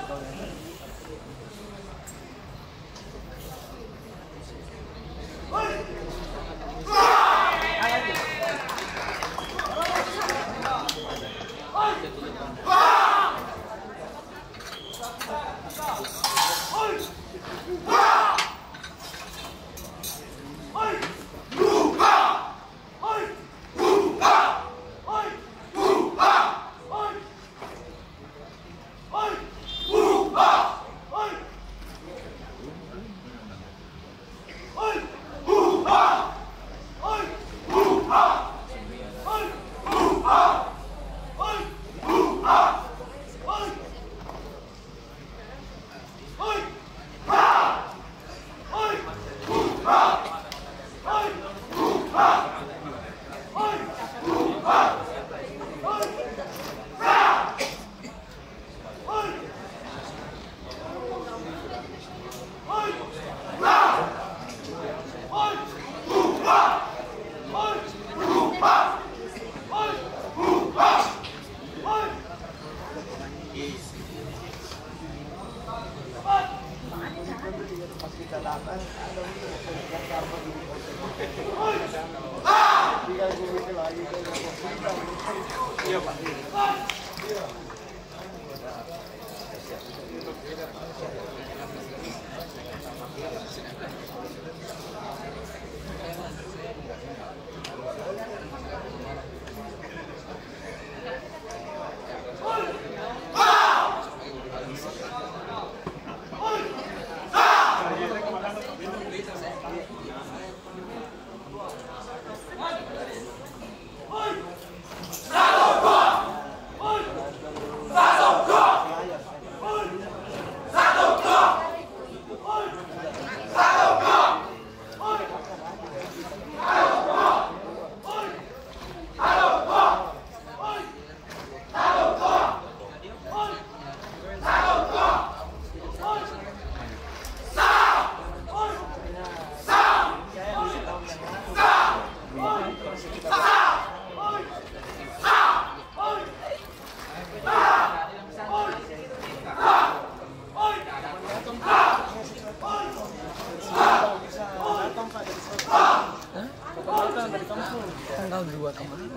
Tanggal 2 kemarin.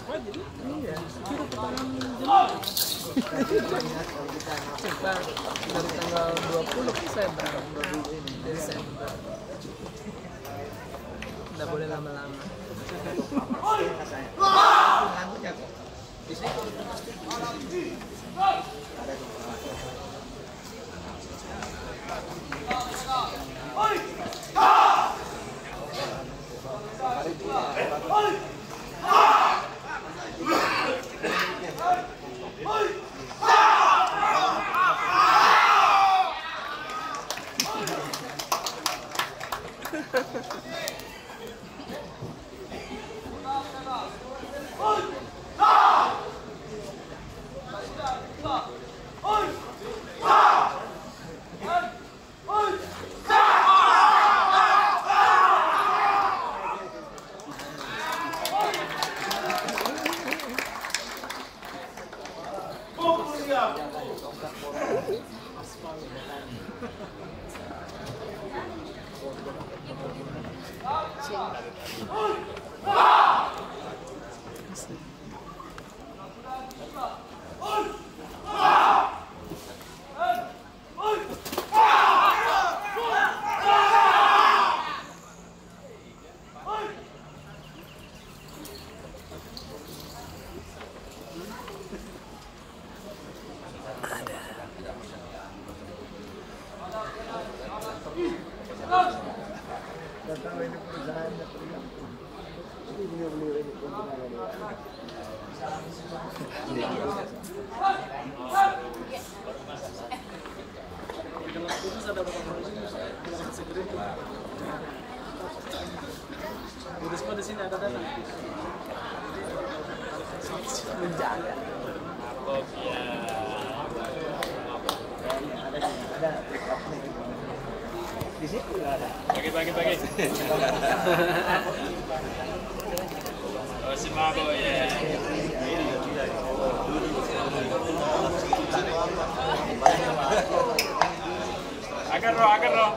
Iya. Kita dari tanggal 20 saya berangkat Desember. Nggak boleh lama-lama. Risma di sini ada dana. Menjaga. Ada. Di sini nggak ada. Pagi. Oh, si Mabo ya. akan roh.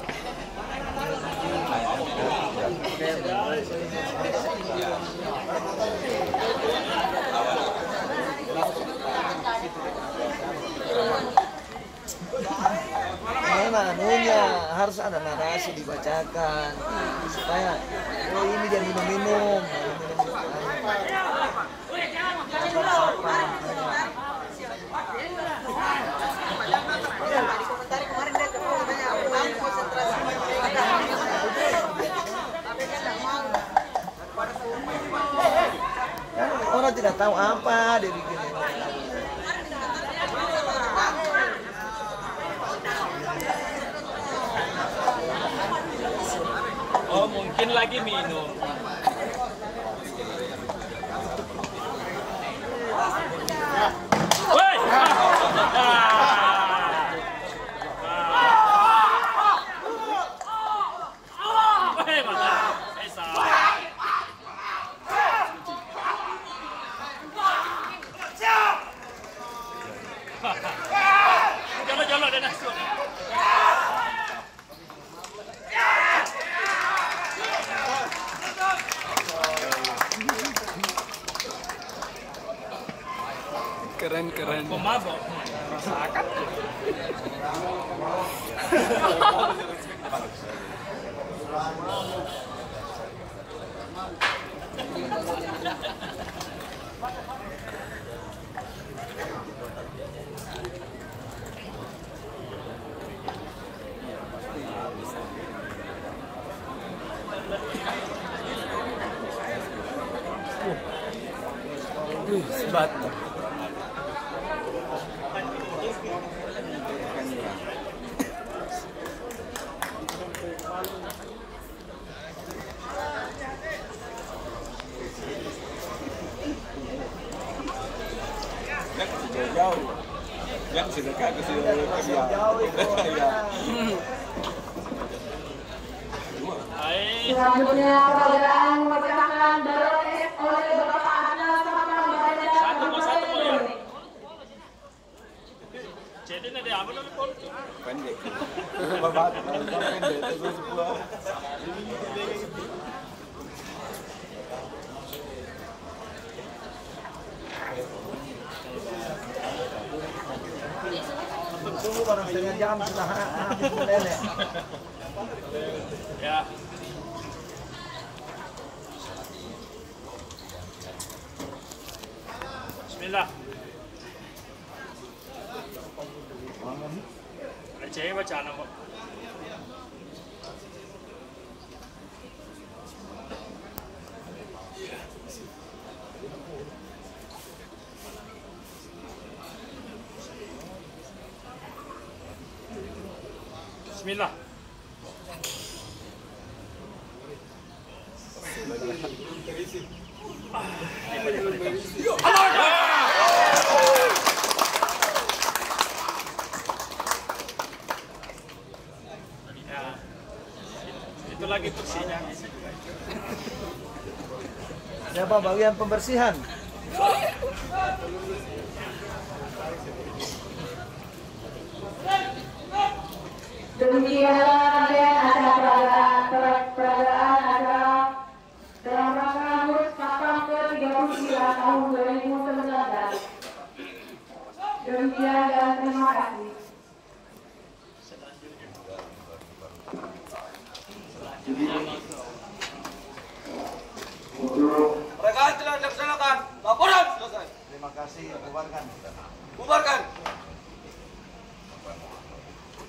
Memang anunya harus ada narasi dibacakan supaya oh ini dia minum-minum. Orang tidak tahu apa dia bikin. Oh, mungkin lagi minum. Woi! Jalo-jalo dan masuk. Keren. Pemabok. Rasakan. Sebat. Jauh, yang sedekah ke sini jauh itu. Selanjutnya peragaan memperkenalkan oleh Bapak Ana sama Satu ya. Jadi nanti apa namanya pun? Pendek. Bapak pendek itu sebuah. Tunggu barang setengah jam sudah habis meleleh. Ya. Bismillah. Aceh baca nama. Bismillah. Ya, itu lagi bersihnya. Siapa bagian pembersihan? Demikianlah rangkaian acara peragaan acara dalam rangka HUT Pakam ke-39 tahun 2019. Demikian dan terima kasih. Peragaan telah dilaksanakan. Laporan selesai. Terima kasih, bubarkan. Bubarkan.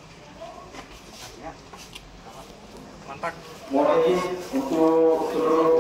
Mantap. Mohon izin untuk seluruh